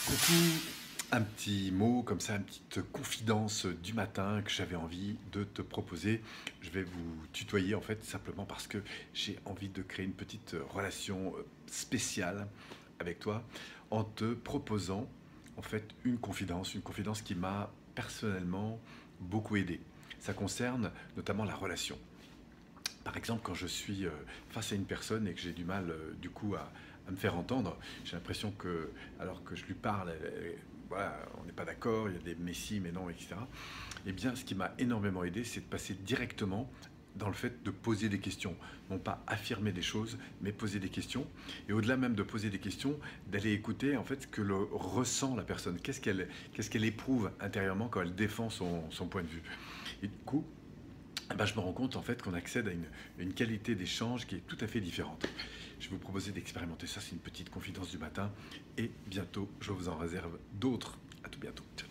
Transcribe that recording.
Coucou, un petit mot comme ça, une petite confidence du matin que j'avais envie de te proposer. Je vais vous tutoyer en fait simplement parce que j'ai envie de créer une petite relation spéciale avec toi en te proposant en fait une confidence qui m'a personnellement beaucoup aidé. Ça concerne notamment la relation. Par exemple, quand je suis face à une personne et que j'ai du mal du coup à me faire entendre, j'ai l'impression que, alors que je lui parle, voilà, on n'est pas d'accord, il y a des mais si, mais non, etc. Eh bien, ce qui m'a énormément aidé, c'est de passer directement dans le fait de poser des questions. Non pas affirmer des choses, mais poser des questions. Et au-delà même de poser des questions, d'aller écouter en fait ce que le ressent la personne. Qu'est-ce qu'elle éprouve intérieurement quand elle défend son point de vue. Et du coup, eh ben, je me rends compte en fait qu'on accède à une qualité d'échange qui est tout à fait différente. Je vais vous proposer d'expérimenter ça, c'est une petite confidence du matin. Et bientôt, je vous en réserve d'autres. À tout bientôt. Ciao.